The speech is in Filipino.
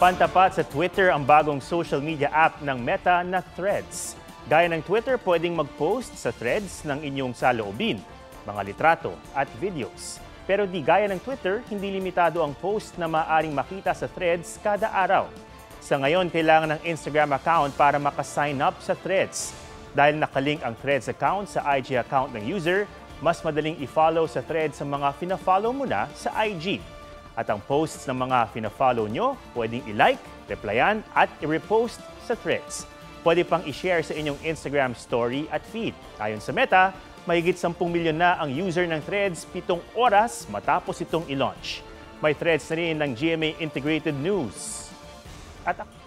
Pantapat sa Twitter ang bagong social media app ng Meta na Threads. Gaya ng Twitter, pwedeng mag-post sa Threads ng inyong saloobin, mga litrato at videos. Pero di gaya ng Twitter, hindi limitado ang post na maaaring makita sa Threads kada araw. Sa ngayon, kailangan ng Instagram account para makasign up sa Threads. Dahil nakalink ang Threads account sa IG account ng user, mas madaling i-follow sa Threads sa mga fina-follow mo na sa IG. At ang posts ng mga fina-follow nyo, pwedeng i-like, replyan at i-repost sa Threads. Pwede pang i-share sa inyong Instagram story at feed. Ayon sa Meta, mahigit 10 milyon na ang user ng Threads 7 oras matapos itong i-launch. May Threads na rin ng GMA Integrated News. At